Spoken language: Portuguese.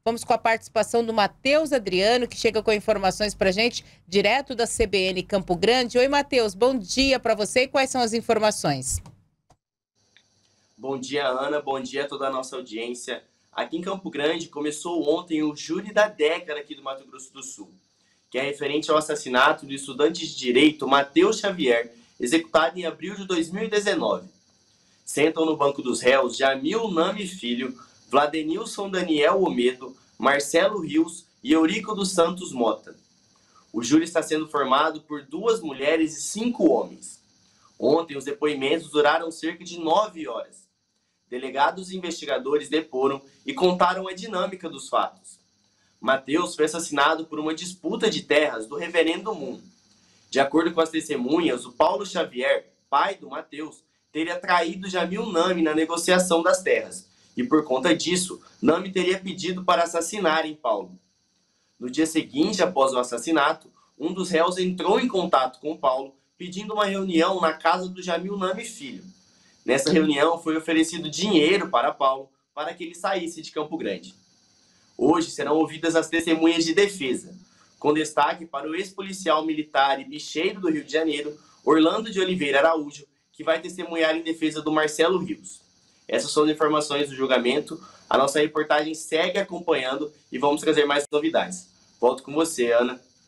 Vamos com a participação do Matheus Adriano, que chega com informações para a gente, direto da CBN Campo Grande. Oi, Matheus, bom dia para você e quais são as informações? Bom dia, Ana, bom dia a toda a nossa audiência. Aqui em Campo Grande começou ontem o Júri da Década aqui do Mato Grosso do Sul, que é referente ao assassinato do estudante de Direito Matheus Xavier, executado em abril de 2019. Sentam no banco dos réus Jamil Nami Filho, Vladenilson Daniel Omedo, Marcelo Rios e Eurico dos Santos Mota. O júri está sendo formado por 2 mulheres e 5 homens. Ontem os depoimentos duraram cerca de 9 horas. Delegados e investigadores deporam e contaram a dinâmica dos fatos. Matheus foi assassinado por uma disputa de terras do reverendo Moon. De acordo com as testemunhas, o Paulo Xavier, pai do Matheus, teria traído Jamil Nami na negociação das terras, e por conta disso, Nami teria pedido para assassinarem Paulo. No dia seguinte, após o assassinato, um dos réus entrou em contato com Paulo, pedindo uma reunião na casa do Jamil Nami Filho. Nessa reunião, foi oferecido dinheiro para Paulo para que ele saísse de Campo Grande. Hoje serão ouvidas as testemunhas de defesa, com destaque para o ex-policial militar e bicheiro do Rio de Janeiro, Orlando de Oliveira Araújo, que vai testemunhar em defesa do Marcelo Rios. Essas são as informações do julgamento. A nossa reportagem segue acompanhando e vamos trazer mais novidades. Volto com você, Ana.